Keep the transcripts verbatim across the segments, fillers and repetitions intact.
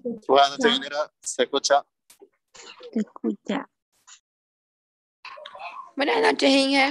Buenas noches, ingeniera. ¿Se escucha? Se escucha. Buenas noches, Inge.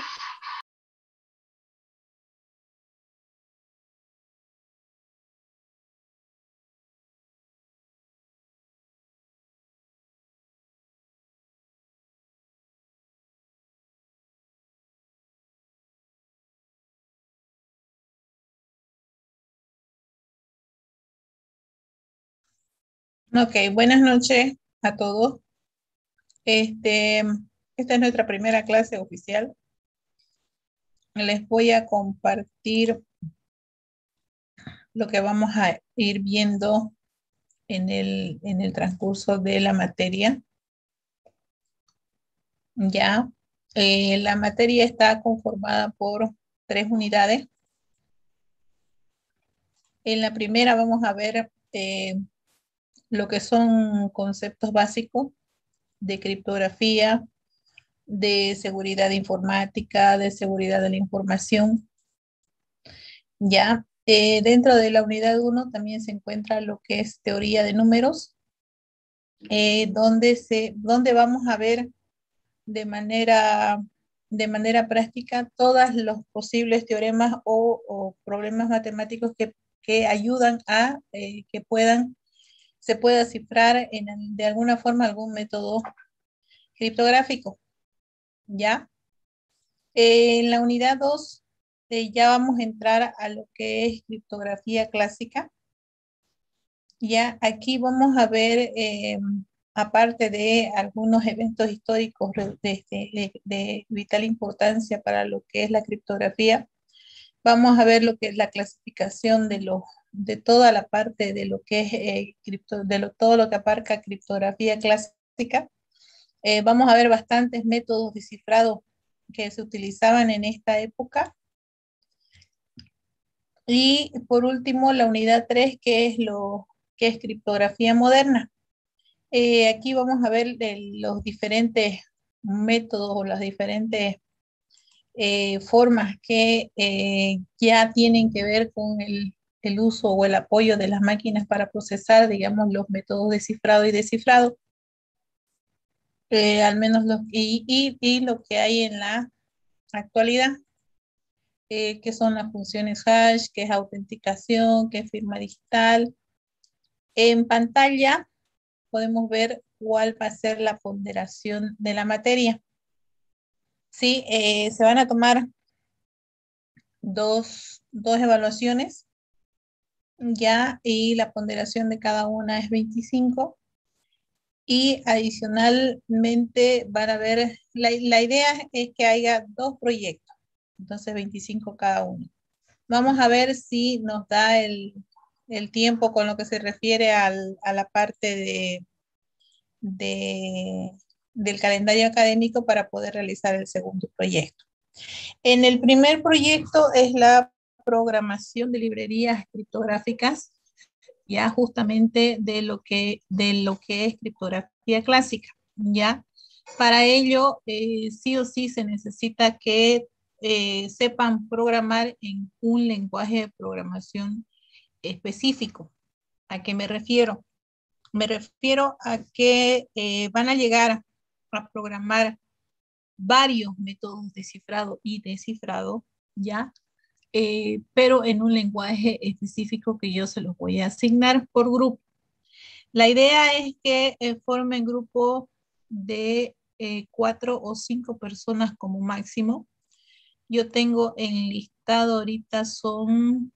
Ok, buenas noches a todos. Este, esta es nuestra primera clase oficial. Les voy a compartir lo que vamos a ir viendo en el, en el transcurso de la materia. Ya, eh, la materia está conformada por tres unidades. En la primera vamos a ver eh, lo que son conceptos básicos de criptografía, de seguridad informática, de seguridad de la información. Ya, eh, dentro de la unidad uno también se encuentra lo que es teoría de números, eh, donde, se, donde vamos a ver de manera, de manera práctica todos los posibles teoremas o, o problemas matemáticos que, que ayudan a eh, que puedan, se pueda cifrar en, de alguna forma algún método criptográfico. ¿Ya? Eh, en la unidad dos eh, ya vamos a entrar a lo que es criptografía clásica. Ya aquí vamos a ver, eh, aparte de algunos eventos históricos de, de, de vital importancia para lo que es la criptografía, vamos a ver lo que es la clasificación de, los, de toda la parte de lo que es eh, cripto, de lo, todo lo que abarca criptografía clásica. Eh, vamos a ver bastantes métodos de cifrado que se utilizaban en esta época. Y por último, la unidad tres, que es lo que es criptografía moderna. Eh, aquí vamos a ver el, los diferentes métodos o las diferentes eh, formas que eh, ya tienen que ver con el, el uso o el apoyo de las máquinas para procesar, digamos, los métodos de cifrado y descifrado. Eh, al menos los, y, y, y lo que hay en la actualidad, eh, que son las funciones hash, que es autenticación, que es firma digital. En pantalla podemos ver cuál va a ser la ponderación de la materia. Sí, eh, se van a tomar dos, dos evaluaciones, ya, y la ponderación de cada una es veinticinco. Y adicionalmente van a ver, la, la idea es que haya dos proyectos, entonces veinticinco cada uno. Vamos a ver si nos da el, el tiempo con lo que se refiere al, a la parte de, de, del calendario académico para poder realizar el segundo proyecto. En el primer proyecto es la programación de librerías criptográficas, ya justamente de lo que, de lo que es criptografía clásica, ¿ya? Para ello, eh, sí o sí se necesita que eh, sepan programar en un lenguaje de programación específico. ¿A qué me refiero? Me refiero a que eh, van a llegar a programar varios métodos de cifrado y descifrado, ¿ya? Eh, pero en un lenguaje específico que yo se los voy a asignar por grupo. La idea es que eh, formen grupos de eh, cuatro o cinco personas como máximo. Yo tengo en listado ahorita son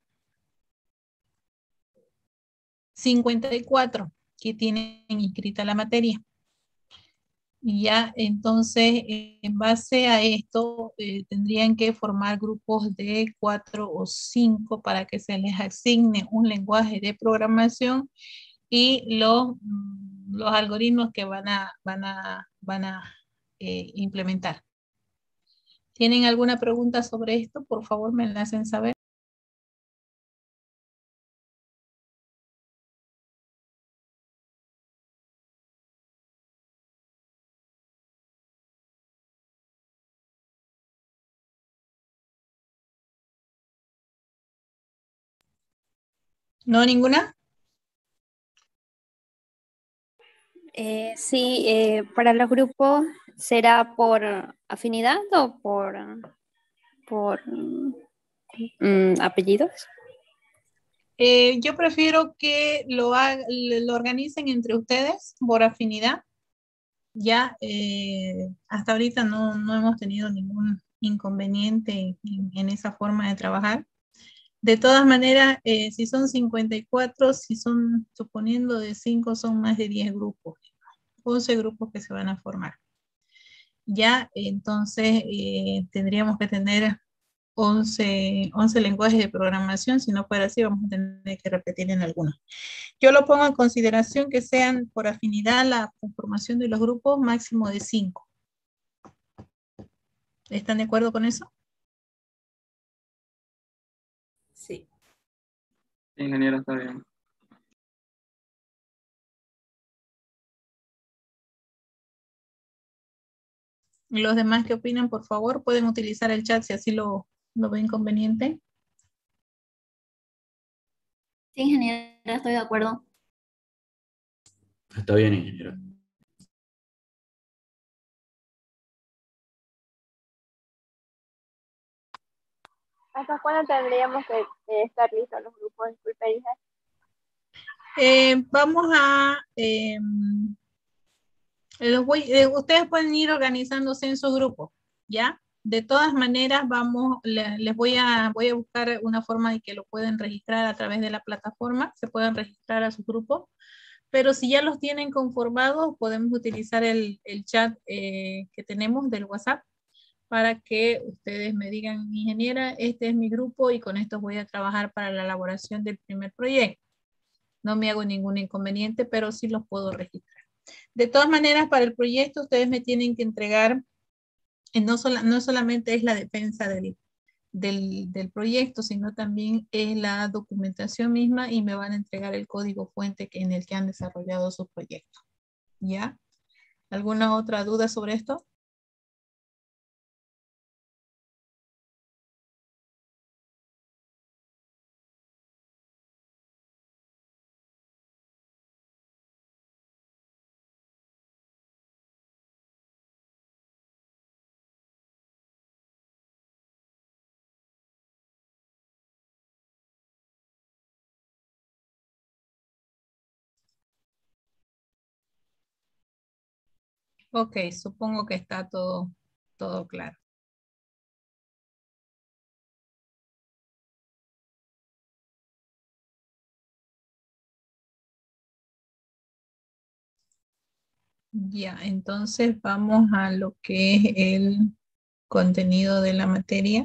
cincuenta y cuatro que tienen inscrita la materia. Y ya, entonces, eh, en base a esto, eh, tendrían que formar grupos de cuatro o cinco para que se les asigne un lenguaje de programación y los, los algoritmos que van a, van a, van a eh, implementar. ¿Tienen alguna pregunta sobre esto? Por favor, me la hacen saber. ¿No, ninguna? Eh, sí, eh, para los grupos, ¿será por afinidad o por, por mm, apellidos? Eh, yo prefiero que lo, ha- lo organicen entre ustedes por afinidad. Ya eh, hasta ahorita no, no hemos tenido ningún inconveniente en, en esa forma de trabajar. De todas maneras, eh, si son cincuenta y cuatro, si son, suponiendo de cinco, son más de diez grupos, once grupos que se van a formar. Ya, entonces eh, tendríamos que tener once, once lenguajes de programación. Si no fuera así, vamos a tener que repetir en algunos. Yo lo pongo en consideración que sean por afinidad la conformación de los grupos máximo de cinco. ¿Están de acuerdo con eso? Sí. Ingeniero, está bien. Los demás que opinan, por favor, pueden utilizar el chat si así lo, lo ven conveniente. Sí, ingeniero, estoy de acuerdo. Está bien, ingeniero. ¿Hasta cuándo tendríamos que eh, estar listos los grupos? Disculpe, hija. Eh, vamos a... eh, los voy- eh, ustedes pueden ir organizándose en su grupo, ¿ya? De todas maneras, vamos, le- les voy a, voy a buscar una forma de que lo pueden registrar a través de la plataforma, se pueden registrar a su grupo, pero si ya los tienen conformados, podemos utilizar el, el chat eh, que tenemos del WhatsApp para que ustedes me digan, ingeniera, este es mi grupo y con esto voy a trabajar para la elaboración del primer proyecto. No me hago ningún inconveniente, pero sí los puedo registrar. De todas maneras, para el proyecto ustedes me tienen que entregar, eh, no, sola, no solamente es la defensa del, del, del proyecto, sino también es la documentación misma y me van a entregar el código fuente que, en el que han desarrollado su proyecto. ¿Ya? ¿Alguna otra duda sobre esto? Ok, supongo que está todo, todo claro. Ya, entonces vamos a lo que es el contenido de la materia.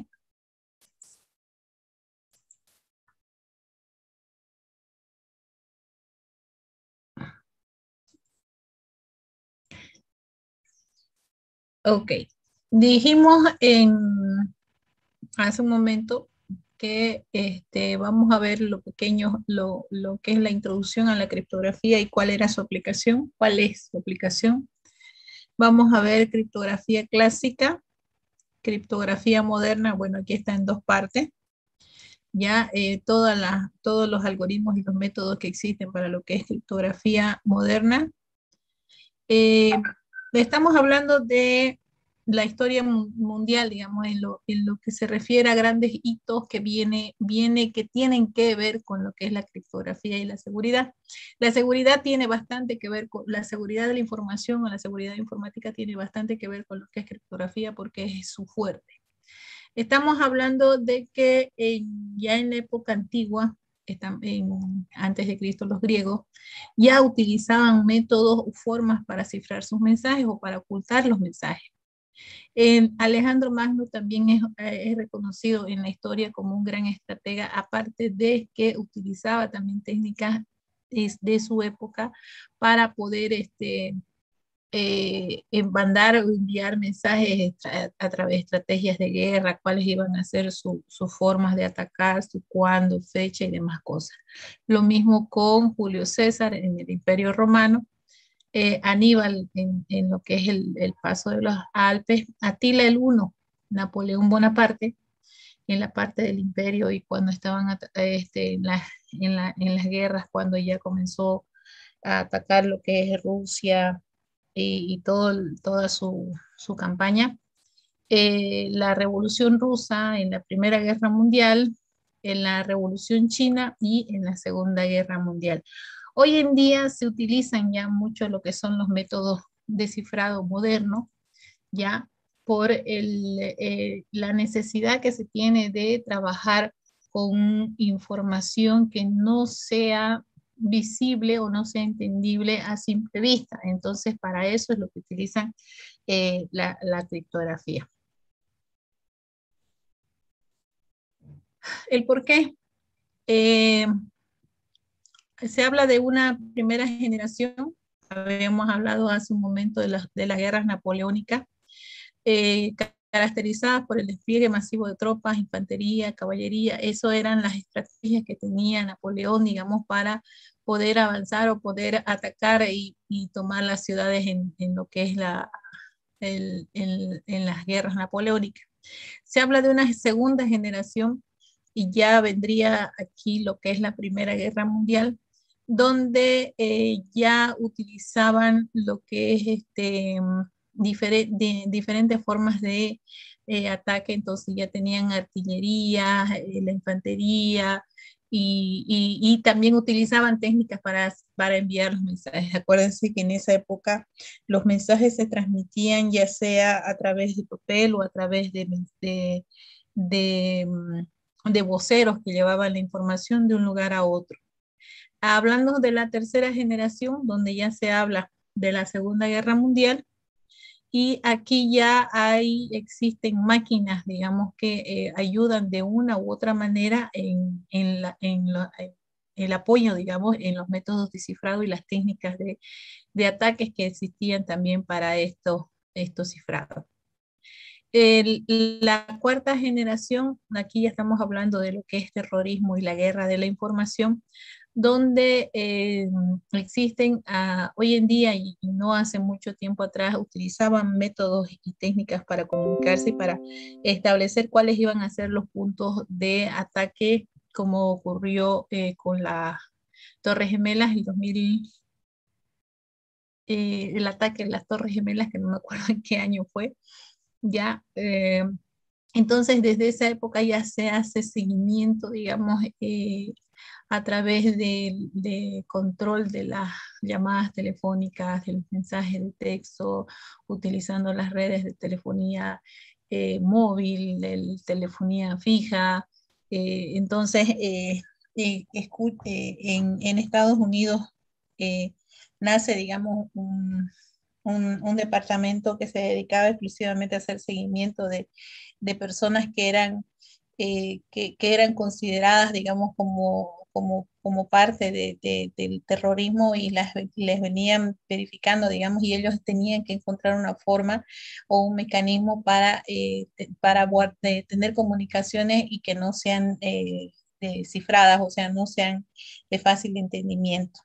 Ok, dijimos en, hace un momento que este, vamos a ver lo pequeño, lo, lo que es la introducción a la criptografía y cuál era su aplicación, cuál es su aplicación. Vamos a ver criptografía clásica, criptografía moderna, bueno, aquí está en dos partes. Ya eh, todas las, todos los algoritmos y los métodos que existen para lo que es criptografía moderna. Eh, estamos hablando de la historia mundial, digamos, en lo, en lo que se refiere a grandes hitos que viene, viene, que tienen que ver con lo que es la criptografía y la seguridad. La seguridad tiene bastante que ver con la seguridad de la información o la seguridad informática tiene bastante que ver con lo que es criptografía porque es su fuerte. Estamos hablando de que en, ya en la época antigua, están en, antes de Cristo los griegos, ya utilizaban métodos o formas para cifrar sus mensajes o para ocultar los mensajes. Eh, Alejandro Magno también es, es reconocido en la historia como un gran estratega, aparte de que utilizaba también técnicas de, de su época para poder este, eh, en mandar o enviar mensajes a, a través de estrategias de guerra, cuáles iban a ser sus su formas de atacar, su cuándo, fecha y demás cosas. Lo mismo con Julio César en el Imperio Romano, eh, Aníbal en, en, lo que es el, el paso de los Alpes, Atila el Uno, Napoleón Bonaparte, en la parte del imperio y cuando estaban este, en, la, en, la, en las guerras, cuando ya comenzó a atacar lo que es Rusia y, y todo, el- toda su, su campaña. Eh, la Revolución Rusa en la Primera Guerra Mundial, en la Revolución China y en la Segunda Guerra Mundial. Hoy en día se utilizan ya mucho lo que son los métodos de cifrado moderno, ya por el, eh, la necesidad que se tiene de trabajar con información que no sea visible o no sea entendible a simple vista. Entonces, para eso es lo que utilizan eh, la, la criptografía. ¿El por qué? Eh, se habla de una primera generación, habíamos hablado hace un momento de, la, de las guerras napoleónicas, eh, caracterizadas por el despliegue masivo de tropas, infantería, caballería. Eso eran las estrategias que tenía Napoleón, digamos, para poder avanzar o poder atacar y, y tomar las ciudades en, en lo que es la, el, el, en las guerras napoleónicas. Se habla de una segunda generación y ya vendría aquí lo que es la Primera Guerra Mundial, donde eh, ya utilizaban lo que es este, difere de, diferentes formas de eh, ataque, entonces ya tenían artillería, eh, la infantería, y, y, y, también utilizaban técnicas para, para enviar los mensajes. Acuérdense que en esa época los mensajes se transmitían ya sea a través de papel o a través de, de, de, de voceros que llevaban la información de un lugar a otro. Hablando de la tercera generación, donde ya se habla de la Segunda Guerra Mundial, y aquí ya hay, existen máquinas, digamos, que eh, ayudan de una u otra manera en, en, la, en, la, en el apoyo, digamos, en los métodos de cifrado y las técnicas de, de ataques que existían también para estos, estos cifrados. El, la cuarta generación, aquí ya estamos hablando de lo que es terrorismo y la guerra de la información, donde eh, existen uh, hoy en día y, y no hace mucho tiempo atrás, utilizaban métodos y técnicas para comunicarse y para establecer cuáles iban a ser los puntos de ataque, como ocurrió eh, con las Torres Gemelas el dos mil, eh, el ataque en las Torres Gemelas, que no me acuerdo en qué año fue, ya. Eh, entonces, desde esa época ya se hace seguimiento, digamos, eh, a través de, de control de las llamadas telefónicas, de los mensajes de texto, utilizando las redes de telefonía eh, móvil, de telefonía fija. Eh, entonces, eh, eh, eh, en, en Estados Unidos eh, nace, digamos, un, un, un departamento que se dedicaba exclusivamente a hacer seguimiento de, de personas que eran, eh, que, que eran consideradas, digamos, como, como, como parte de, de, del terrorismo y las, les venían verificando, digamos, y ellos tenían que encontrar una forma o un mecanismo para, eh, para de tener comunicaciones y que no sean eh, de cifradas, o sea, no sean de fácil entendimiento.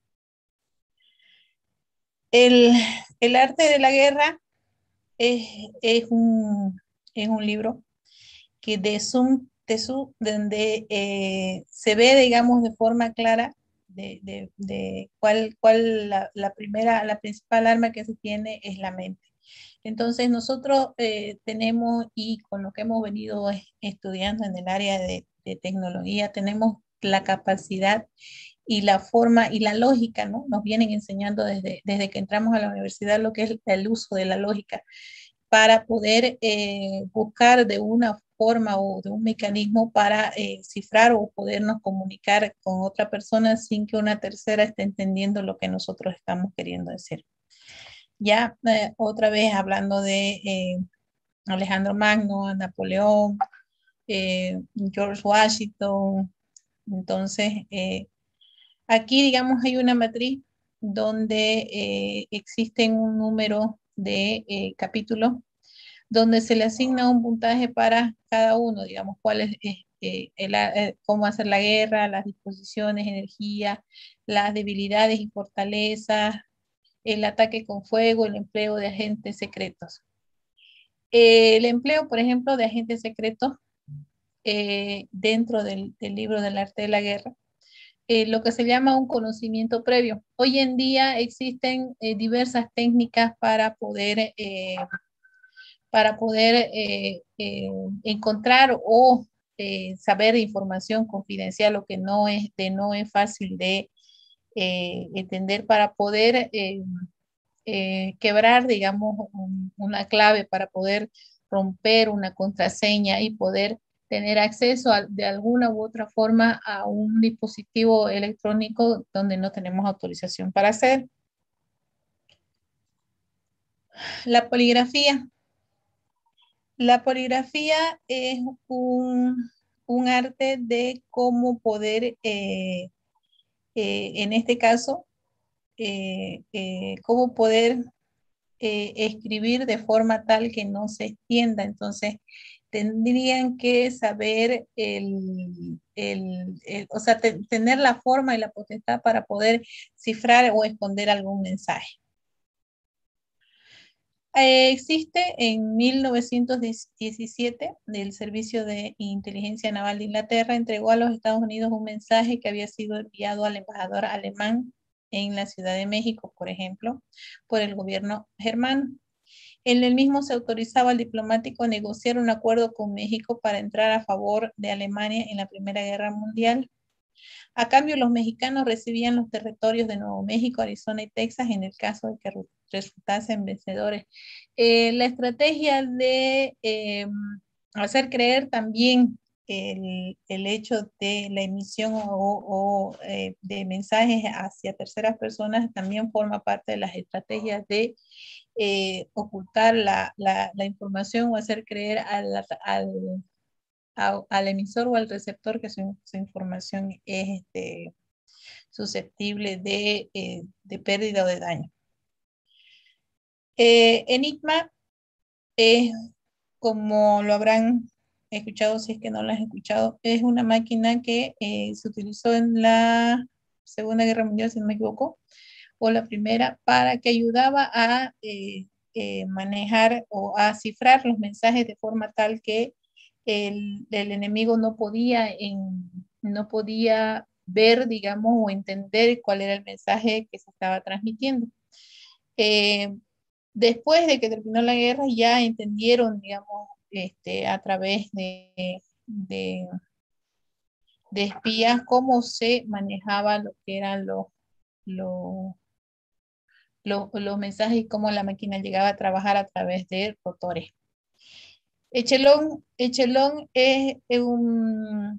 El, el arte de la guerra es, es, un, es un libro que de Sun Tzu, donde eh, se ve, digamos, de forma clara de, de, de cuál, cuál la, la, primera, la principal arma que se tiene es la mente. Entonces nosotros eh, tenemos, y con lo que hemos venido estudiando en el área de, de tecnología, tenemos la capacidad y la forma y la lógica, ¿no? Nos vienen enseñando desde, desde que entramos a la universidad lo que es el uso de la lógica para poder eh, buscar de una forma o de un mecanismo para eh, cifrar o podernos comunicar con otra persona sin que una tercera esté entendiendo lo que nosotros estamos queriendo decir. Ya eh, otra vez hablando de eh, Alejandro Magno, Napoleón, eh, George Washington, entonces eh, aquí, digamos, hay una matriz donde eh, existen un número de eh, capítulos donde se le asigna un puntaje para cada uno, digamos, cuál es eh, el, eh, cómo hacer la guerra, las disposiciones, energía, las debilidades y fortalezas, el ataque con fuego, el empleo de agentes secretos. Eh, el empleo, por ejemplo, de agentes secretos eh, dentro del, del libro del arte de la guerra, eh, lo que se llama un conocimiento previo. Hoy en día existen eh, diversas técnicas para poder, eh, para poder eh, eh, encontrar o eh, saber información confidencial o que no es, de, no es fácil de eh, entender para poder eh, eh, quebrar, digamos, un, una clave, para poder romper una contraseña y poder tener acceso a, de alguna u otra forma a un dispositivo electrónico donde no tenemos autorización para hacer. La poligrafía. La poligrafía es un, un arte de cómo poder, eh, eh, en este caso, eh, eh, cómo poder eh, escribir de forma tal que no se extienda. Entonces, tendrían que saber el, el, el o sea, te, tener la forma y la potestad para poder cifrar o esconder algún mensaje. Eh, existe en mil novecientos diecisiete, el Servicio de Inteligencia Naval de Inglaterra entregó a los Estados Unidos un mensaje que había sido enviado al embajador alemán en la Ciudad de México, por ejemplo, por el gobierno germano. En el mismo se autorizaba al diplomático a negociar un acuerdo con México para entrar a favor de Alemania en la Primera Guerra Mundial. A cambio, los mexicanos recibían los territorios de Nuevo México, Arizona y Texas en el caso de que resultasen vencedores. Eh, la estrategia de eh, hacer creer también el, el hecho de la emisión o, o eh, de mensajes hacia terceras personas también forma parte de las estrategias de eh, ocultar la, la, la información o hacer creer al, al, al, al emisor o al receptor que su, su información es este, susceptible de, eh, de pérdida o de daño. Eh, Enigma es, como lo habrán escuchado, si es que no lo han escuchado, es una máquina que eh, se utilizó en la Segunda Guerra Mundial, si no me equivoco, o la primera, para que ayudaba a eh, eh, manejar o a cifrar los mensajes de forma tal que el, el enemigo no podía, en, no podía ver, digamos, o entender cuál era el mensaje que se estaba transmitiendo. Eh, después de que terminó la guerra, ya entendieron, digamos, este, a través de, de, de espías cómo se manejaba lo que eran los, los, los, los mensajes y cómo la máquina llegaba a trabajar a través de rotores. Echelon, Echelon es un...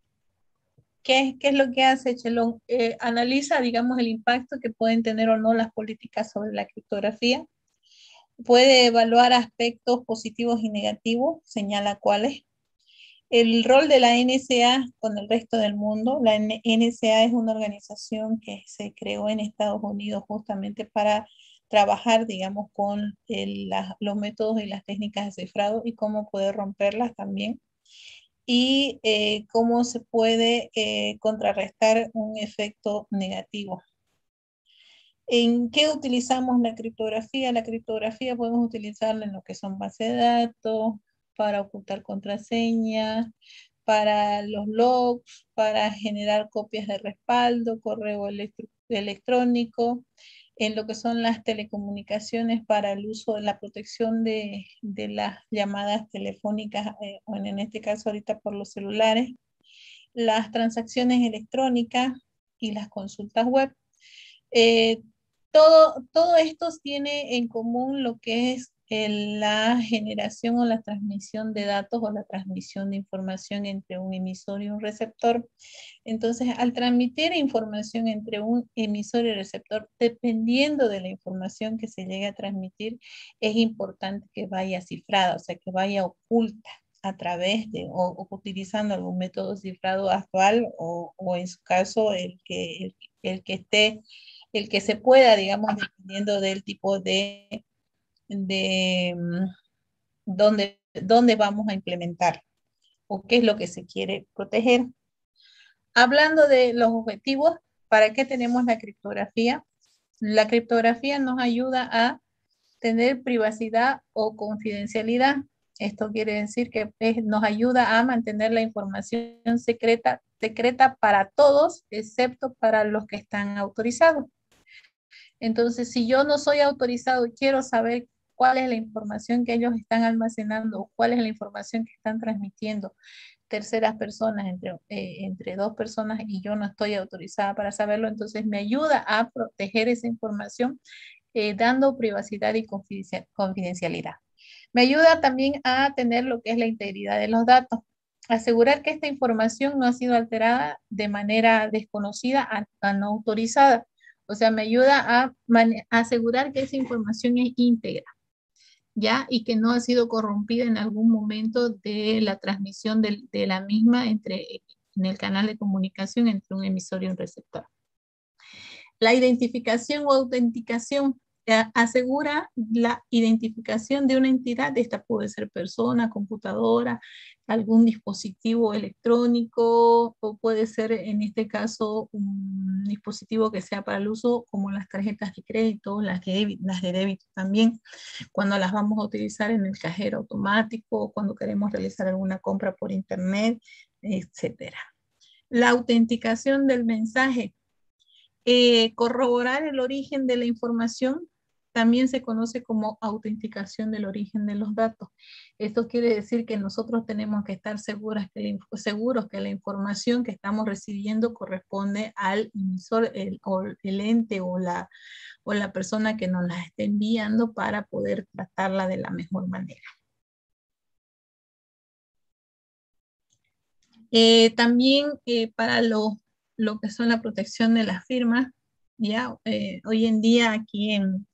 ¿Qué, ¿Qué es lo que hace Echelon? Eh, analiza, digamos, el impacto que pueden tener o no las políticas sobre la criptografía. Puede evaluar aspectos positivos y negativos, señala cuáles. El rol de la N S A con el resto del mundo. La N S A es una organización que se creó en Estados Unidos justamente para trabajar, digamos, con el, la, los métodos y las técnicas de cifrado y cómo poder romperlas también. Y eh, cómo se puede eh, contrarrestar un efecto negativo. ¿En qué utilizamos la criptografía? La criptografía podemos utilizarla en lo que son bases de datos, para ocultar contraseñas, para los logs, para generar copias de respaldo, correo electrónico, en lo que son las telecomunicaciones para el uso de la protección de, de las llamadas telefónicas, eh, o en este caso ahorita por los celulares, las transacciones electrónicas y las consultas web. Eh, todo, todo esto tiene en común lo que es el, la generación o la transmisión de datos o la transmisión de información entre un emisor y un receptor. Entonces, al transmitir información entre un emisor y receptor, dependiendo de la información que se llegue a transmitir, es importante que vaya cifrada, o sea, que vaya oculta a través de, o, o utilizando algún método cifrado actual o, o en su caso el que, el, el que esté, el que se pueda, digamos, dependiendo del tipo de, de dónde, dónde vamos a implementar o qué es lo que se quiere proteger. Hablando de los objetivos, ¿para qué tenemos la criptografía? La criptografía nos ayuda a tener privacidad o confidencialidad. Esto quiere decir que eh, nos ayuda a mantener la información secreta, secreta para todos, excepto para los que están autorizados. Entonces, si yo no soy autorizado y quiero saber cuál es la información que ellos están almacenando o cuál es la información que están transmitiendo terceras personas, entre, eh, entre dos personas, y yo no estoy autorizada para saberlo, entonces me ayuda a proteger esa información eh, dando privacidad y confidencialidad. Me ayuda también a tener lo que es la integridad de los datos. Asegurar que esta información no ha sido alterada de manera desconocida a, a no autorizada. O sea, me ayuda a, a asegurar que esa información es íntegra, ¿ya? Y que no ha sido corrompida en algún momento de la transmisión de, de la misma entre, en el canal de comunicación entre un emisor y un receptor. La identificación o autenticación asegura la identificación de una entidad. Esta puede ser persona, computadora, algún dispositivo electrónico, o puede ser en este caso un dispositivo que sea para el uso como las tarjetas de crédito, las de, las de débito también, cuando las vamos a utilizar en el cajero automático, cuando queremos realizar alguna compra por internet, etcétera. La autenticación del mensaje. Eh, corroborar el origen de la información también se conoce como autenticación del origen de los datos. Esto quiere decir que nosotros tenemos que estar seguras que la, seguros que la información que estamos recibiendo corresponde al emisor, el, o el ente o la, o la persona que nos la esté enviando para poder tratarla de la mejor manera. Eh, también eh, para los lo que son la protección de las firmas, ya eh, hoy en día aquí en,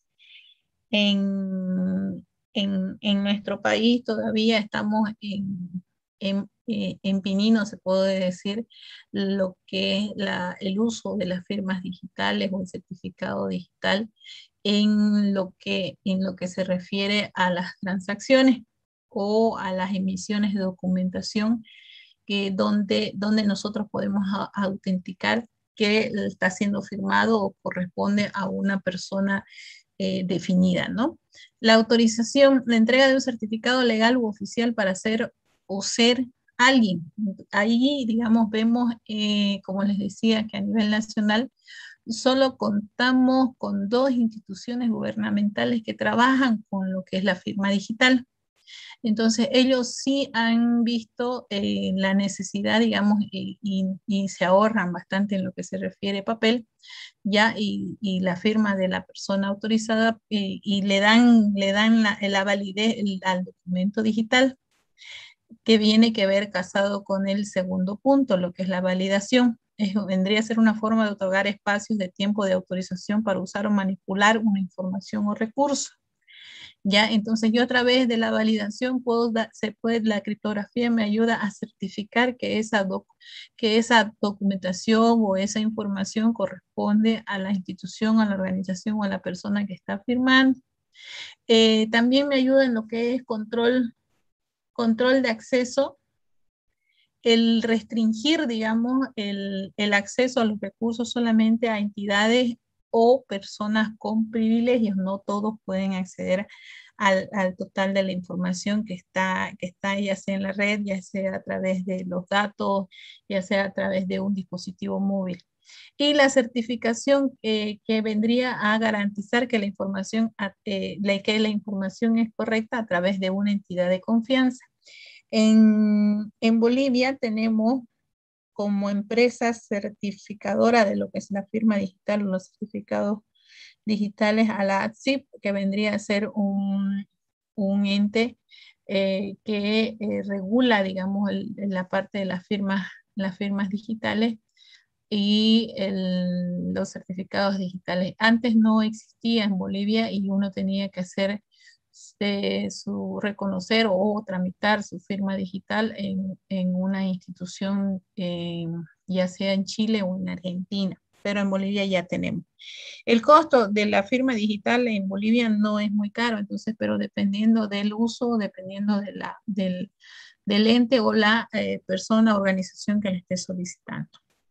en, en, en nuestro país todavía estamos en, en, en pinino, se puede decir, lo que es la, el uso de las firmas digitales o el certificado digital en lo que, en lo que se refiere a las transacciones o a las emisiones de documentación que donde, donde nosotros podemos a, autenticar que está siendo firmado o corresponde a una persona eh, definida, ¿no? La autorización, la entrega de un certificado legal u oficial para ser o ser alguien. Ahí, digamos, vemos, eh, como les decía, que a nivel nacional solo contamos con dos instituciones gubernamentales que trabajan con lo que es la firma digital. Entonces, ellos sí han visto eh, la necesidad, digamos, y, y, y se ahorran bastante en lo que se refiere a papel, ya, y, y la firma de la persona autorizada, eh, y le dan, le dan la, la validez el, al documento digital, que viene que ver casado con el segundo punto, lo que es la validación. Es, vendría a ser una forma de otorgar espacios de tiempo de autorización para usar o manipular una información o recurso. Ya, entonces yo a través de la validación puedo dar, se puede, la criptografía me ayuda a certificar que esa, doc, que esa documentación o esa información corresponde a la institución, a la organización o a la persona que está firmando. Eh, también me ayuda en lo que es control, control de acceso, el restringir, digamos, el, el acceso a los recursos solamente a entidades o personas con privilegios. No todos pueden acceder al, al total de la información que está, que está ya sea en la red, ya sea a través de los datos, ya sea a través de un dispositivo móvil. Y la certificación eh, que vendría a garantizar que la información, eh, que la información es correcta a través de una entidad de confianza. En, en Bolivia tenemos como empresa certificadora de lo que es la firma digital o los certificados digitales a la A T S I P, que vendría a ser un, un ente eh, que eh, regula, digamos, el, la parte de las firmas, las firmas digitales y el, los certificados digitales. Antes no existía en Bolivia y uno tenía que hacer de su reconocer o tramitar su firma digital en, en una institución, eh, ya sea en Chile o en Argentina, pero en Bolivia ya tenemos. El costo de la firma digital en Bolivia no es muy caro, entonces, pero dependiendo del uso, dependiendo de la, del, del ente o la eh, persona o organización que le esté solicitando.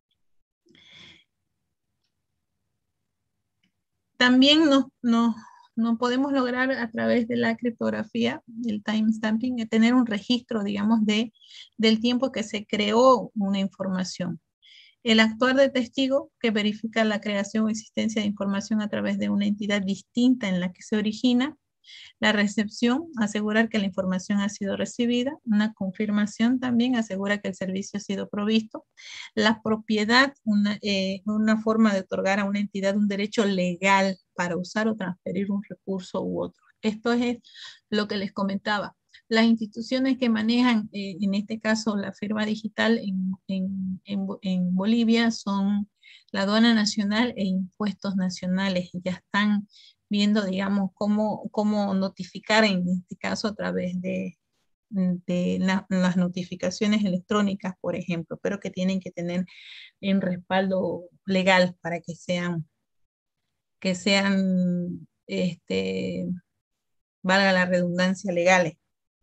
También nos, nos, no podemos lograr a través de la criptografía, el timestamping, tener un registro, digamos, de, del tiempo que se creó una información. El actuar de testigo, que verifica la creación o existencia de información a través de una entidad distinta en la que se origina. La recepción, asegurar que la información ha sido recibida. Una confirmación también asegura que el servicio ha sido provisto. La propiedad, una, eh, una forma de otorgar a una entidad un derecho legal para usar o transferir un recurso u otro. Esto es lo que les comentaba. Las instituciones que manejan, eh, en este caso, la firma digital en, en, en, en Bolivia son la aduana nacional e impuestos nacionales. Ya están viendo, digamos, cómo, cómo notificar, en este caso, a través de, de la, las notificaciones electrónicas, por ejemplo, pero que tienen que tener un respaldo legal para que sean, que sean, este, valga la redundancia, legales.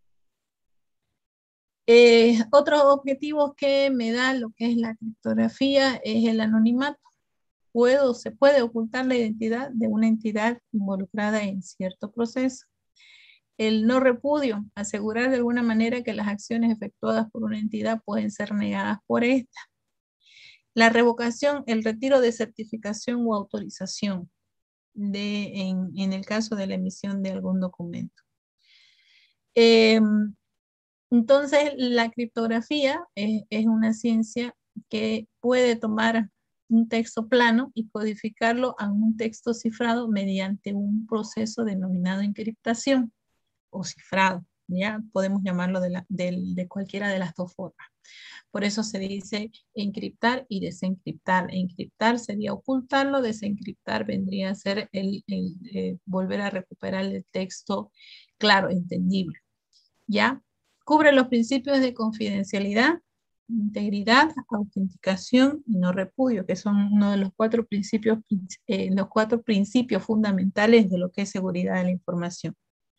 Eh, otros objetivos que me da lo que es la criptografía es el anonimato. Puedo, se puede ocultar la identidad de una entidad involucrada en cierto proceso. El no repudio, asegurar de alguna manera que las acciones efectuadas por una entidad pueden ser negadas por esta. La revocación, el retiro de certificación o autorización de, en, en el caso de la emisión de algún documento. Eh, entonces, la criptografía es, es una ciencia que puede tomar un texto plano y codificarlo a un texto cifrado mediante un proceso denominado encriptación o cifrado. Ya podemos llamarlo de, la, de, de cualquiera de las dos formas. Por eso se dice encriptar y desencriptar. Encriptar sería ocultarlo, desencriptar vendría a ser el, el, el volver a recuperar el texto claro, entendible. ¿Ya? Cubre los principios de confidencialidad, integridad, autenticación y no repudio, que son uno de los cuatro principios, eh, los cuatro principios fundamentales de lo que es seguridad de la información.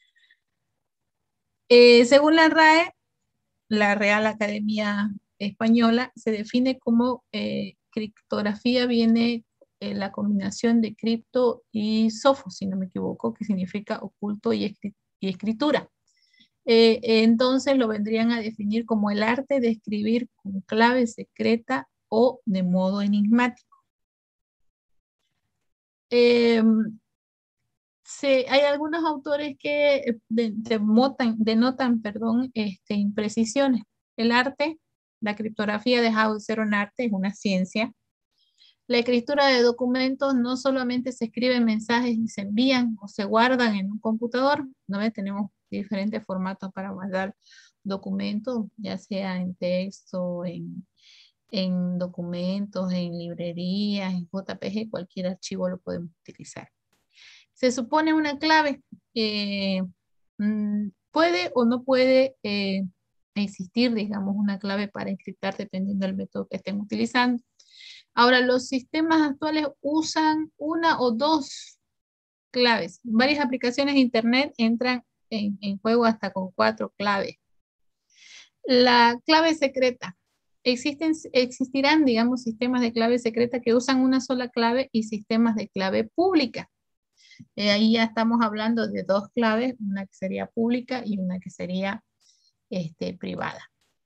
Eh, según la R A E, la Real Academia Española, se define como eh, criptografía, viene eh, la combinación de cripto y sofo, si no me equivoco, que significa oculto y, escrit y escritura. Eh, entonces lo vendrían a definir como el arte de escribir con clave secreta o de modo enigmático. Eh, se, hay algunos autores que de, denotan, denotan perdón, este, imprecisiones. El arte, la criptografía ha dejado de ser un arte, es una ciencia. La escritura de documentos no solamente se escriben mensajes y se envían o se guardan en un computador, ¿no? Tenemos diferentes formatos para guardar documentos, ya sea en texto, en, en documentos, en librerías, en J P G, cualquier archivo lo podemos utilizar. Se supone una clave, eh, puede o no puede eh, existir, digamos, una clave para encriptar dependiendo del método que estén utilizando. Ahora, los sistemas actuales usan una o dos claves. Varias aplicaciones de internet entran en, en juego hasta con cuatro claves. La clave secreta. Existen, existirán, digamos, sistemas de clave secreta que usan una sola clave y sistemas de clave pública. Eh, ahí ya estamos hablando de dos claves, una que sería pública y una que sería este, privada.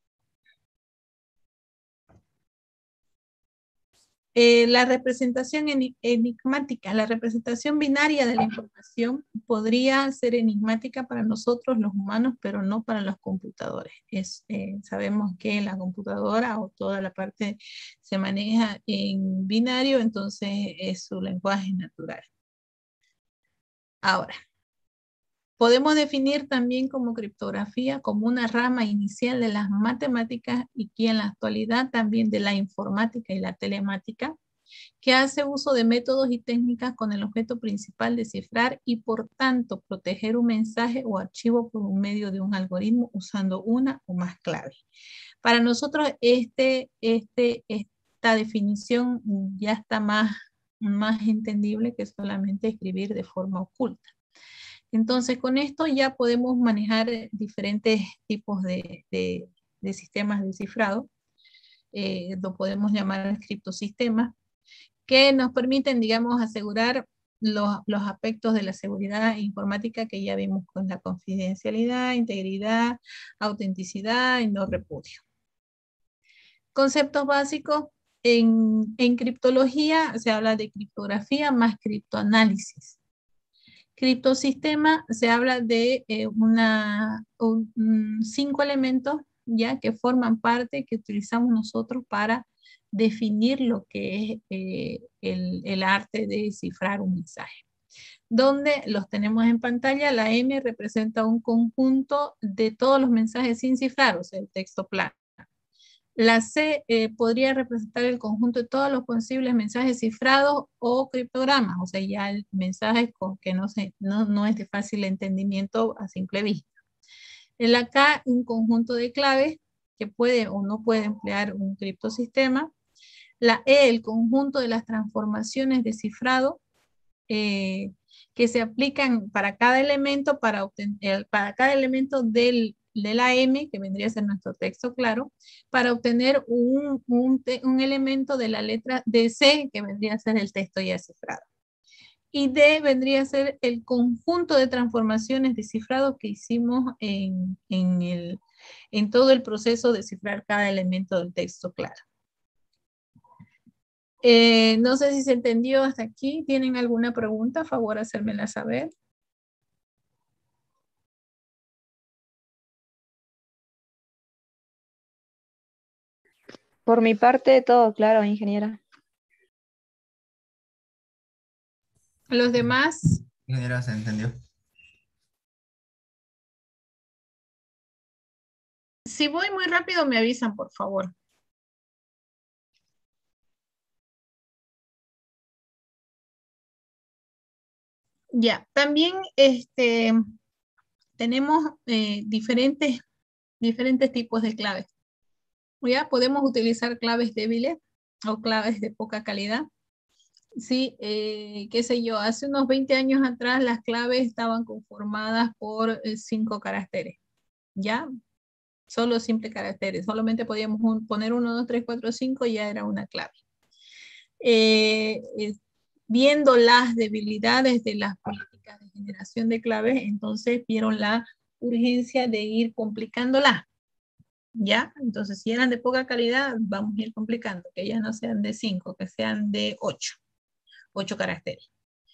Eh, la representación enigmática, la representación binaria de la información podría ser enigmática para nosotros los humanos, pero no para los computadores. Es, eh, sabemos que la computadora o toda la parte se maneja en binario, entonces es su lenguaje natural. Ahora, podemos definir también como criptografía como una rama inicial de las matemáticas y que en la actualidad también de la informática y la telemática, que hace uso de métodos y técnicas con el objeto principal de cifrar y por tanto proteger un mensaje o archivo por un medio de un algoritmo usando una o más claves. Para nosotros este, este, esta definición ya está más, más entendible que solamente escribir de forma oculta. Entonces, con esto ya podemos manejar diferentes tipos de, de, de sistemas de cifrado. Eh, lo podemos llamar criptosistemas, que nos permiten, digamos, asegurar los, los aspectos de la seguridad informática que ya vimos con la confidencialidad, integridad, autenticidad y no repudio. Conceptos básicos. En, en criptología se habla de criptografía más criptoanálisis. Criptosistema se habla de eh, una, un, un, cinco elementos ya que forman parte que utilizamos nosotros para definir lo que es eh, el, el arte de descifrar un mensaje. Donde los tenemos en pantalla, la M representa un conjunto de todos los mensajes sin cifrar, o sea, el texto plano. La C eh, podría representar el conjunto de todos los posibles mensajes cifrados o criptogramas, o sea, ya el mensaje con que no, se, no, no es de fácil entendimiento a simple vista. En la K, un conjunto de claves que puede o no puede emplear un criptosistema. La E, el conjunto de las transformaciones de cifrado eh, que se aplican para cada elemento, para, obtener, para cada elemento del de la M, que vendría a ser nuestro texto claro, para obtener un, un, un elemento de la letra de C, que vendría a ser el texto ya cifrado. Y D vendría a ser el conjunto de transformaciones de cifrado que hicimos en, en, el, en todo el proceso de cifrar cada elemento del texto claro. Eh, no sé si se entendió hasta aquí. ¿Tienen alguna pregunta? A favor, hacérmela saber. Por mi parte, todo claro, ingeniera. ¿Los demás? Ingeniera, se entendió. Si voy muy rápido, me avisan, por favor. Ya, también este, tenemos eh, diferentes, diferentes tipos de claves. Ya podemos utilizar claves débiles o claves de poca calidad. Sí, eh, qué sé yo, hace unos veinte años atrás las claves estaban conformadas por eh, cinco caracteres, ¿ya? Solo simples caracteres, solamente podíamos un, poner uno, dos, tres, cuatro, cinco y ya era una clave. Eh, eh, viendo las debilidades de las políticas de generación de claves, entonces vieron la urgencia de ir complicándolas. ¿Ya? Entonces, si eran de poca calidad, vamos a ir complicando, que ya no sean de cinco, que sean de ocho, ocho caracteres.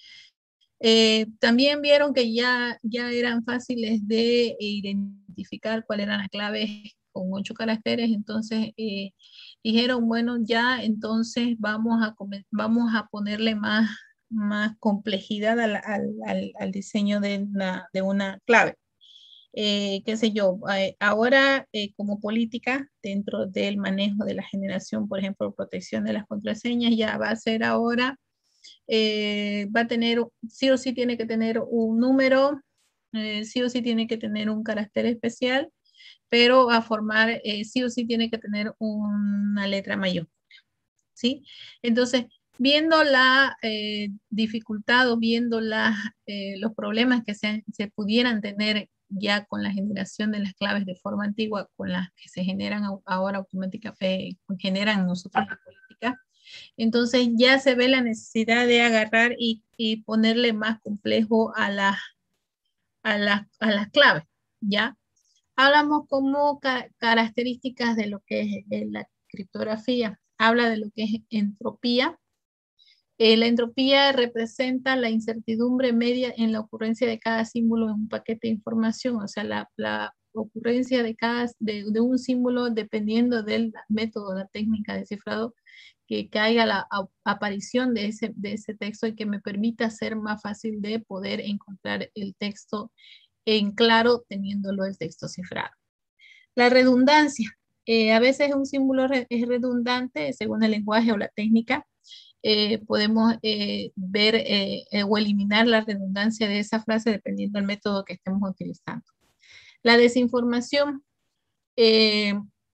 Eh, también vieron que ya, ya eran fáciles de identificar cuáles eran las claves con ocho caracteres, entonces eh, dijeron, bueno, ya entonces vamos a, vamos a ponerle más, más complejidad al, al, al, al diseño de una, de una clave. Eh, qué sé yo, eh, ahora eh, como política dentro del manejo de la generación, por ejemplo, protección de las contraseñas, ya va a ser ahora, eh, va a tener, sí o sí tiene que tener un número, eh, sí o sí tiene que tener un carácter especial, pero a formar, eh, sí o sí tiene que tener una letra mayúscula, ¿sí? Entonces, viendo la eh, dificultad o viendo la, eh, los problemas que se, se pudieran tener ya con la generación de las claves de forma antigua, con las que se generan ahora automáticamente, eh, generan nosotros la política, entonces ya se ve la necesidad de agarrar y, y ponerle más complejo a, la, a, la, a las claves, ¿ya? Hablamos como ca características de lo que es eh, la criptografía. Habla de lo que es entropía. Eh, la entropía representa la incertidumbre media en la ocurrencia de cada símbolo en un paquete de información, o sea, la, la ocurrencia de, cada, de, de un símbolo dependiendo del método, la técnica de cifrado, que, que haya la a, aparición de ese, de ese texto y que me permita ser más fácil de poder encontrar el texto en claro teniéndolo el texto cifrado. La redundancia. Eh, a veces un símbolo re, es redundante según el lenguaje o la técnica. Eh, podemos eh, ver eh, eh, o eliminar la redundancia de esa frase dependiendo del método que estemos utilizando. La desinformación, eh,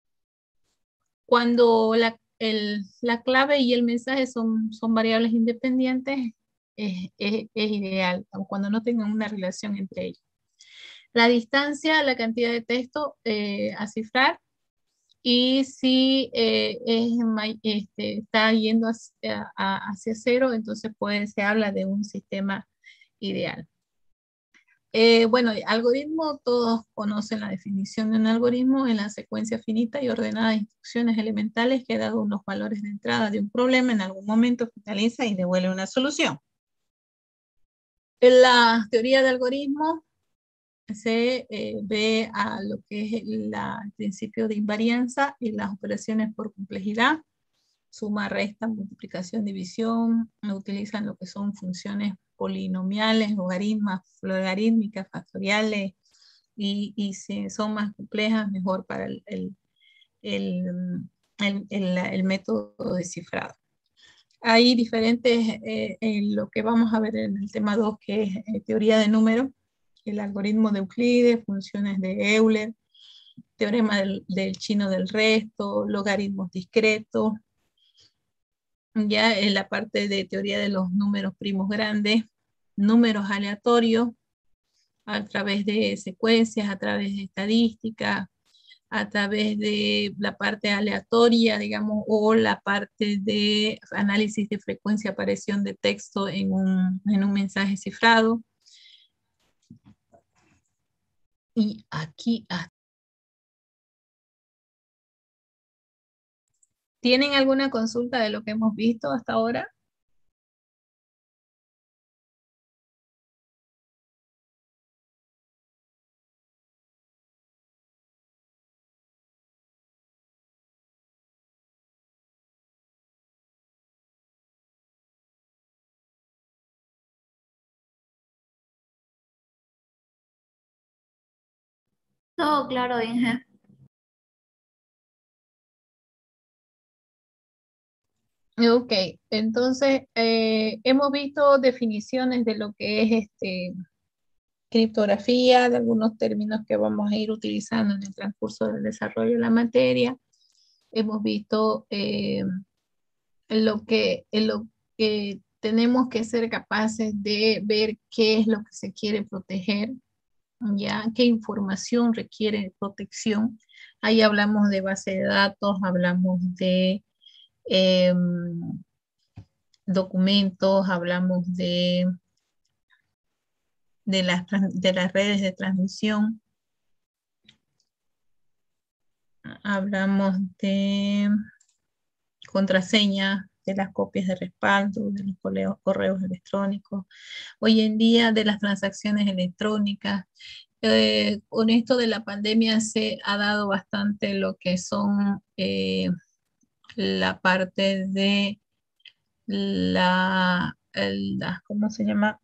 cuando la, el, la clave y el mensaje son, son variables independientes, es, es, es ideal, cuando no tengan una relación entre ellos. La distancia, la cantidad de texto eh, a cifrar, Y si eh, es, este, está yendo hacia, hacia cero, entonces pues, se habla de un sistema ideal. Eh, bueno, algoritmo, todos conocen la definición de un algoritmo en la secuencia finita y ordenada de instrucciones elementales que dado unos valores de entrada de un problema en algún momento finaliza y devuelve una solución. En la teoría de algoritmos se eh, ve a lo que es el, la, el principio de invarianza y las operaciones por complejidad, suma, resta, multiplicación, división, utilizan lo que son funciones polinomiales, logaritmas, logarítmicas, factoriales, y, y si son más complejas, mejor para el, el, el, el, el, el método de cifrado. Hay diferentes, eh, en lo que vamos a ver en el tema dos, que es eh, teoría de números, el algoritmo de Euclides, funciones de Euler, teorema del, del chino del resto, logaritmos discretos, ya en la parte de teoría de los números primos grandes, números aleatorios, a través de secuencias, a través de estadística, a través de la parte aleatoria, digamos, o la parte de análisis de frecuencia aparición de texto en un, en un mensaje cifrado. Y aquí hasta. ¿Tienen alguna consulta de lo que hemos visto hasta ahora? Todo claro, Inge. Ok, entonces eh, hemos visto definiciones de lo que es este, criptografía, de algunos términos que vamos a ir utilizando en el transcurso del desarrollo de la materia. Hemos visto eh, lo, que, lo que tenemos que ser capaces de ver qué es lo que se quiere proteger, ya qué información requiere protección. Ahí hablamos de base de datos, hablamos de eh, documentos, hablamos de, de, las, de las redes de transmisión, hablamos de contraseñas, de las copias de respaldo, de los correos, correos electrónicos, hoy en día de las transacciones electrónicas. Eh, con esto de la pandemia se ha dado bastante lo que son eh, la parte de la, la, ¿cómo se llama?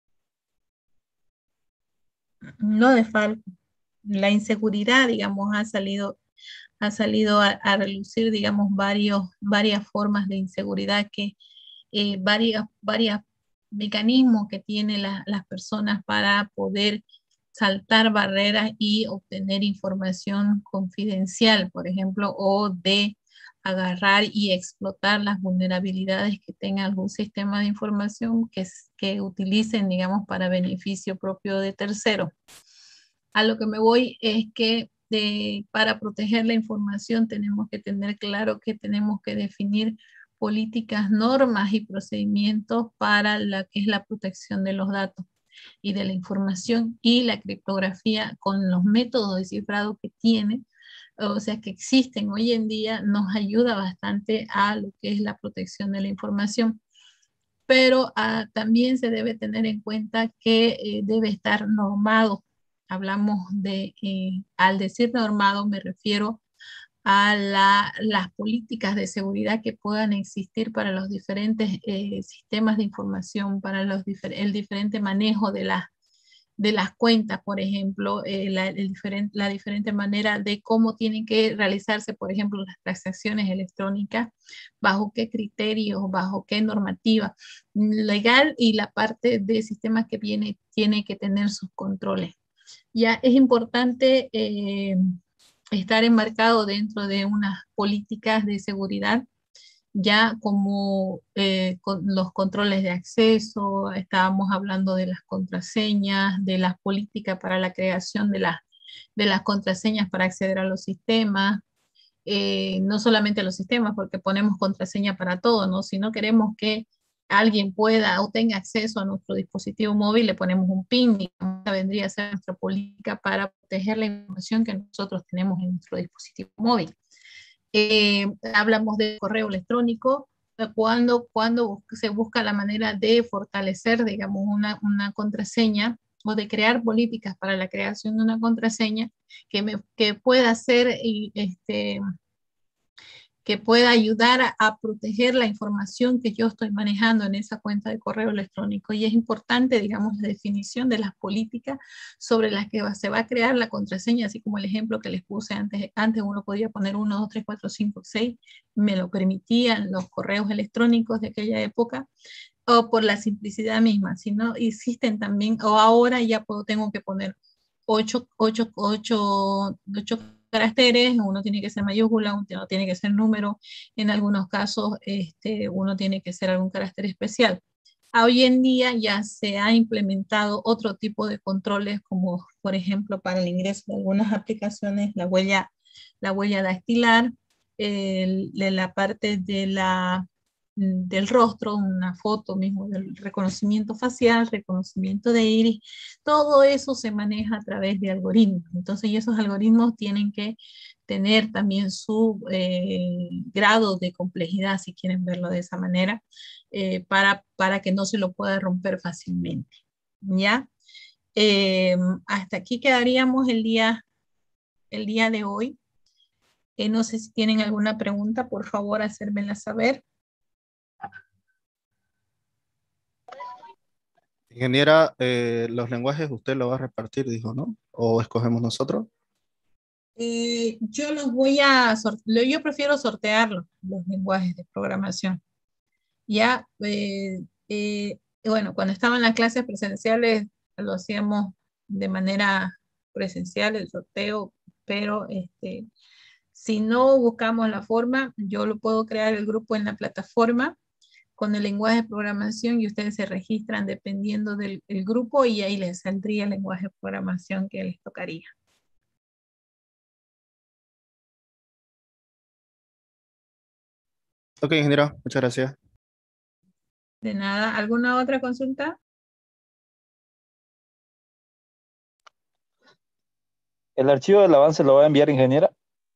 No de falco, la inseguridad, digamos, ha salido, ha salido a, a relucir, digamos, varios, varias formas de inseguridad que eh, varias, varias mecanismos que tienen la, las personas para poder saltar barreras y obtener información confidencial, por ejemplo, o de agarrar y explotar las vulnerabilidades que tenga algún sistema de información que, que utilicen, digamos, para beneficio propio de terceros. A lo que me voy es que de, para proteger la información tenemos que tener claro que tenemos que definir políticas, normas y procedimientos para la que es la protección de los datos y de la información, y la criptografía con los métodos de cifrado que tiene, o sea, que existen hoy en día, nos ayuda bastante a lo que es la protección de la información. Pero uh, también se debe tener en cuenta que eh, debe estar normado. Hablamos de, eh, al decir normado me refiero a la, las políticas de seguridad que puedan existir para los diferentes eh, sistemas de información, para los difer el diferente manejo de, la, de las cuentas, por ejemplo, eh, la, el diferent la diferente manera de cómo tienen que realizarse, por ejemplo, las transacciones electrónicas, bajo qué criterios, bajo qué normativa legal, y la parte de sistemas que viene tiene que tener sus controles. Ya es importante eh, estar enmarcado dentro de unas políticas de seguridad, ya como eh, con los controles de acceso, estábamos hablando de las contraseñas, de las políticas para la creación de, la, de las contraseñas para acceder a los sistemas, eh, no solamente los sistemas, porque ponemos contraseña para todo, ¿no? Si no queremos que alguien pueda o tenga acceso a nuestro dispositivo móvil, le ponemos un PIN, y esa vendría a ser nuestra política para proteger la información que nosotros tenemos en nuestro dispositivo móvil. Eh, hablamos de correo electrónico, cuando, cuando se busca la manera de fortalecer, digamos, una, una contraseña o de crear políticas para la creación de una contraseña que, me, que pueda ser y, este, que pueda ayudar a, a proteger la información que yo estoy manejando en esa cuenta de correo electrónico. Y es importante, digamos, la definición de las políticas sobre las que va, se va a crear la contraseña, así como el ejemplo que les puse antes. Antes uno podía poner uno, dos, tres, cuatro, cinco, seis, me lo permitían los correos electrónicos de aquella época, o por la simplicidad misma, si no existen también, o ahora ya puedo, tengo que poner ocho, ocho, ocho, ocho caracteres, uno tiene que ser mayúscula, uno tiene que ser número, en algunos casos este, uno tiene que ser algún carácter especial. Hoy en día ya se ha implementado otro tipo de controles, como por ejemplo para el ingreso de algunas aplicaciones, la huella, la huella dactilar, el, de la parte de la del rostro, una foto mismo del reconocimiento facial, reconocimiento de iris, todo eso se maneja a través de algoritmos. Entonces, y esos algoritmos tienen que tener también su eh, grado de complejidad, si quieren verlo de esa manera, eh, para, para que no se lo pueda romper fácilmente. ¿Ya? Eh, hasta aquí quedaríamos el día, el día de hoy. Eh, no sé si tienen alguna pregunta, por favor, hacérmela saber. Ingeniera, eh, los lenguajes usted lo va a repartir, dijo, ¿no? ¿O escogemos nosotros? Eh, yo los voy a, sortear, yo prefiero sortearlos, los lenguajes de programación. Ya, eh, eh, bueno, cuando estaban las clases presenciales lo hacíamos de manera presencial, el sorteo, pero este, si no buscamos la forma, yo lo puedo crear el grupo en la plataforma con el lenguaje de programación y ustedes se registran dependiendo del el grupo y ahí les saldría el lenguaje de programación que les tocaría. Ok, ingeniera, muchas gracias. De nada, ¿alguna otra consulta? ¿El archivo del avance lo va a enviar, ingeniera?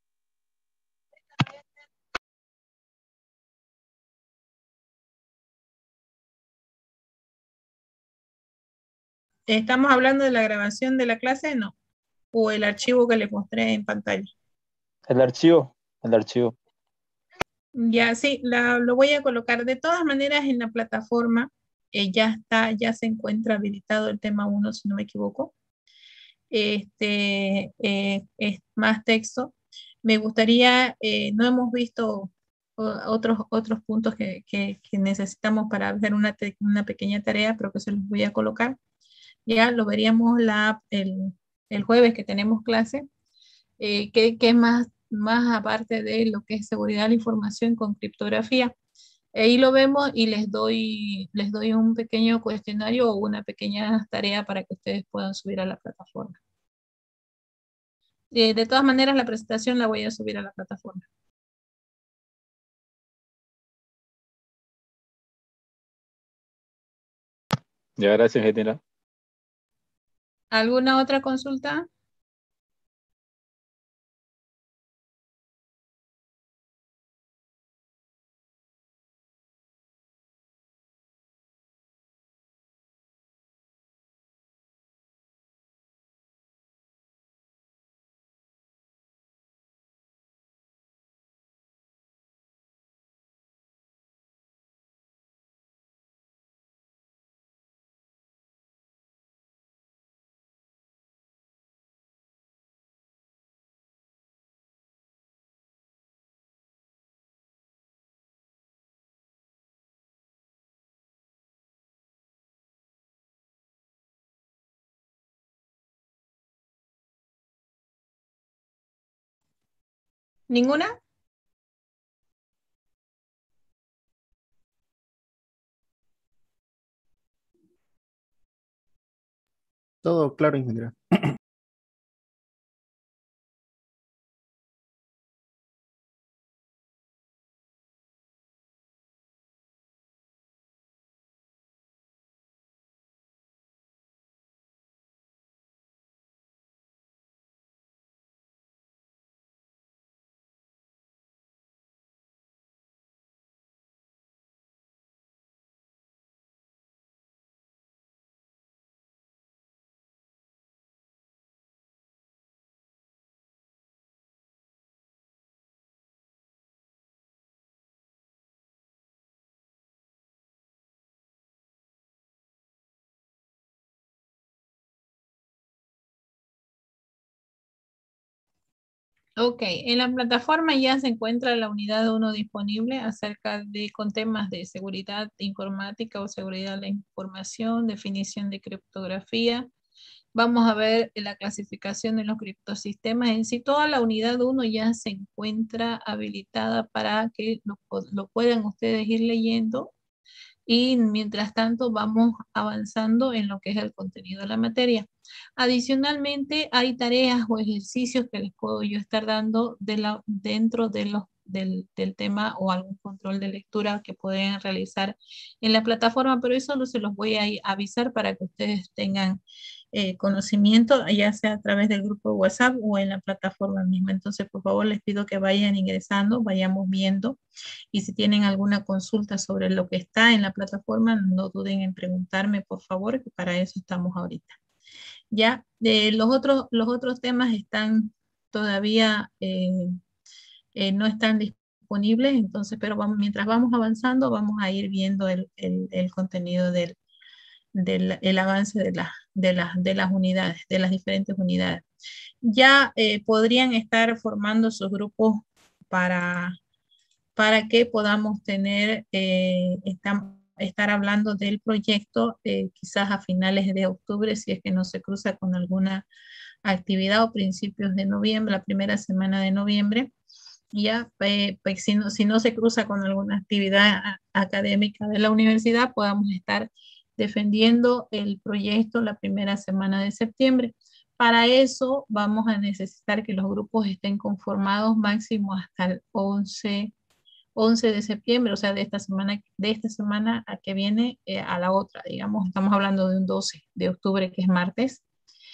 ¿Estamos hablando de la grabación de la clase? No. ¿O el archivo que les mostré en pantalla? El archivo, el archivo. Ya, sí, la, lo voy a colocar. De todas maneras, en la plataforma eh, ya está, ya se encuentra habilitado el tema uno, si no me equivoco. Este, eh, es más texto. Me gustaría, eh, no hemos visto o, otros, otros puntos que, que, que necesitamos para hacer una, te, una pequeña tarea, pero que se los voy a colocar. Ya lo veríamos la, el, el jueves que tenemos clase, eh, que, que es más, más aparte de lo que es seguridad de la información con criptografía. Ahí lo vemos y les doy, les doy un pequeño cuestionario o una pequeña tarea para que ustedes puedan subir a la plataforma. Eh, de todas maneras, la presentación la voy a subir a la plataforma. Ya, gracias, ingeniera. ¿Alguna otra consulta? ¿Ninguna? Todo claro, ingeniera. Ok, en la plataforma ya se encuentra la unidad uno disponible acerca de con temas de seguridad informática o seguridad de la información, definición de criptografía. Vamos a ver la clasificación de los criptosistemas. En sí, toda la unidad uno ya se encuentra habilitada para que lo, lo puedan ustedes ir leyendo. Y mientras tanto vamos avanzando en lo que es el contenido de la materia. Adicionalmente, hay tareas o ejercicios que les puedo yo estar dando de la, dentro de los, del, del tema o algún control de lectura que pueden realizar en la plataforma, pero eso no se los voy a avisar para que ustedes tengan eh, conocimiento, ya sea a través del grupo de WhatsApp o en la plataforma misma. Entonces, por favor, les pido que vayan ingresando, vayamos viendo. Y si tienen alguna consulta sobre lo que está en la plataforma, no duden en preguntarme, por favor, que para eso estamos ahorita. Ya, eh, los, otros, los otros temas están todavía, eh, eh, no están disponibles, entonces, pero vamos, mientras vamos avanzando, vamos a ir viendo el, el, el contenido del, del el avance de, la, de, la, de las unidades, de las diferentes unidades. Ya eh, podrían estar formando sus grupos para para que podamos tener, eh, estar, estar hablando del proyecto eh, quizás a finales de octubre, si es que no se cruza con alguna actividad o principios de noviembre, la primera semana de noviembre. Ya, eh, pues, si, no, si no se cruza con alguna actividad académica de la universidad, podamos estar defendiendo el proyecto la primera semana de septiembre. Para eso vamos a necesitar que los grupos estén conformados máximo hasta el once de septiembre, o sea, de esta semana, de esta semana a que viene eh, a la otra, digamos, estamos hablando de un doce de octubre, que es martes,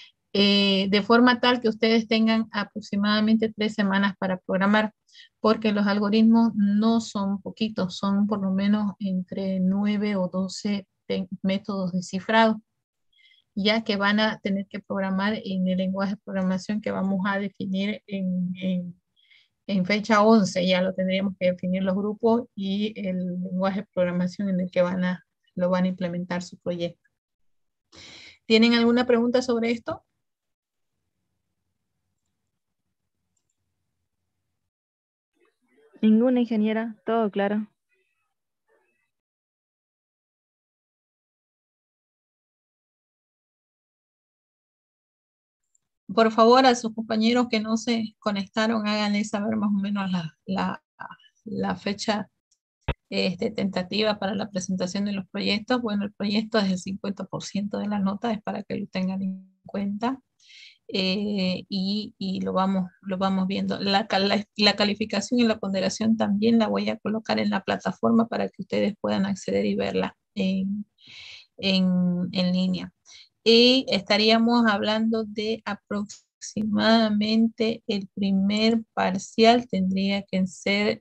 eh, de forma tal que ustedes tengan aproximadamente tres semanas para programar, porque los algoritmos no son poquitos, son por lo menos entre nueve o doce métodos de cifrado, ya que van a tener que programar en el lenguaje de programación que vamos a definir en, en En fecha once ya lo tendríamos que definir los grupos y el lenguaje de programación en el que van a, lo van a implementar su proyecto. ¿Tienen alguna pregunta sobre esto? Ninguna, ingeniera, todo claro. Por favor, a sus compañeros que no se conectaron, háganle saber más o menos la, la, la fecha este, tentativa para la presentación de los proyectos. Bueno, el proyecto es el cincuenta por ciento de la nota, es para que lo tengan en cuenta. Eh, y, y lo, vamos, lo vamos viendo. La, la, la calificación y la ponderación también la voy a colocar en la plataforma para que ustedes puedan acceder y verla en, en, en línea. Y estaríamos hablando de aproximadamente el primer parcial tendría que ser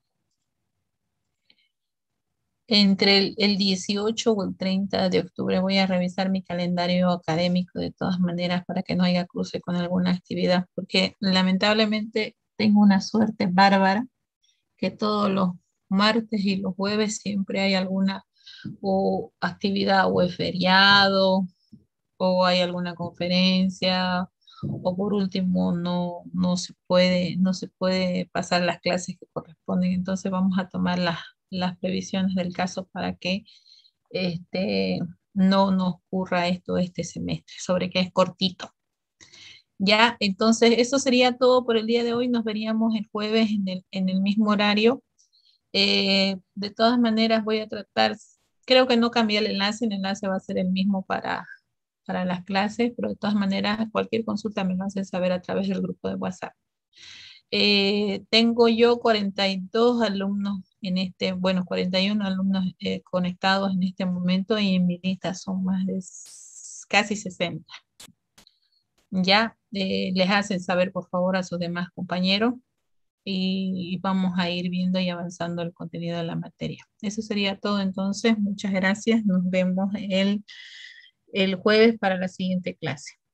entre el, el dieciocho o el treinta de octubre. Voy a revisar mi calendario académico de todas maneras para que no haya cruce con alguna actividad, porque lamentablemente tengo una suerte bárbara que todos los martes y los jueves siempre hay alguna o actividad o es feriado o hay alguna conferencia o por último no, no se puede, no se puede pasar las clases que corresponden. Entonces vamos a tomar las, las previsiones del caso para que este, no nos ocurra esto este semestre, sobre que es cortito. Ya, entonces eso sería todo por el día de hoy. Nos veríamos el jueves en el, en el mismo horario. Eh, de todas maneras voy a tratar, creo que no cambié el enlace, el enlace va a ser el mismo para para las clases, pero de todas maneras cualquier consulta me lo hacen saber a través del grupo de WhatsApp. Eh, tengo yo cuarenta y dos alumnos en este, bueno, cuarenta y uno alumnos eh, conectados en este momento y en mi lista son más de casi sesenta. Ya eh, les hacen saber por favor a sus demás compañeros y, y vamos a ir viendo y avanzando el contenido de la materia. Eso sería todo entonces. Muchas gracias. Nos vemos el el jueves para la siguiente clase.